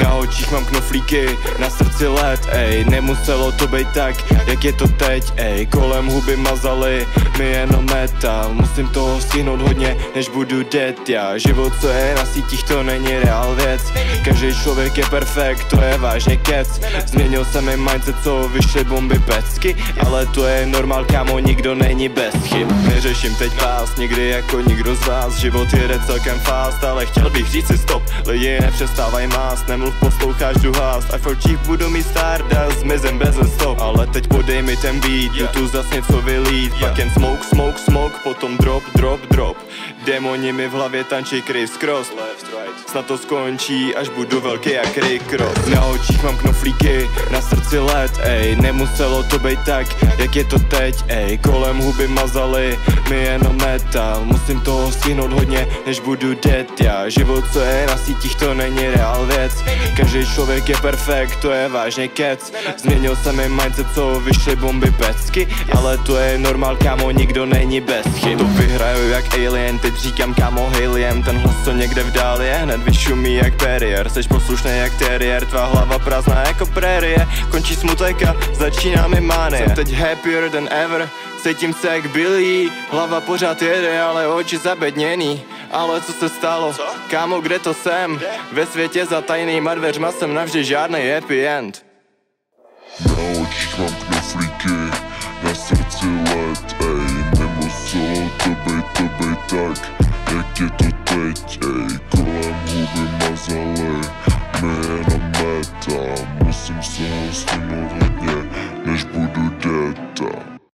Na očích mám knoflíky, na srdci led, ej. Nemuselo to být tak, jak je to teď, ej. Kolem huby mazaly mi jenom metal. Musím toho stihnout hodně, než budu dead, já. Život, co je na sítích, to není reál věc. Každý člověk je perfekt, to je vážně kec. Změnil se mi mindset, co vyšly bomby pecky, ale to je normál, kámo, nikdo není bez chyb. Neřeším teď pás, nikdy jako nikdo z vás. Život jede celkem fast, ale chtěl bych říct si stop. Lidi nepřestávaj mást, nemluv, posloucháš duhást. A v očích budu mít stardust, zmizem bez stop. Ale teď podej mi ten beat, jdu tu zas něco vylít. Pak jen smoke, smoke, smoke, potom drop, drop, drop. Démoni mi v hlavě tančí criss cross. Snad to skončí, až budu velký jak Rick Ross. Na očích mám knoflíky, na srdci led, ej. Nemuselo to být tak, jak je to teď, ej. Kolem huby mazaly mi jenom metal. Musím toho stihnout hodně, než budu dead, já. Život, co je na sítích, to není reál věc. Každý člověk je perfekt, to je vážně kec. Změnil se mi mindset, co vyšly bomby pecky, ale to je normál, kámo, nikdo není bez chyb. To vyhraju jak alien, teď říkám kámo Haliem. Ten hlas, co někde v dáli je, hned vyšumí jak Perrier. Seš poslušnej jak terrier, tvá hlava prázdná jako prérie. Končí smutek a začíná mi mánie. Jsem teď happier than ever, cítím se jak Billy. Hlava pořád jede, ale oči zabedněný. Ale co se stalo? Co? Kámo, kde to jsem? Ve světě za tajnýma dveřma jsem navždy žádnej happy end. Na očích mám knoflíky, na srdci led, ej. Nemuselo to být tak, jak je to teď, ej. Kolem huby mazaly mi jenom metal. Musím se ho stihnout hodně, než budu dead.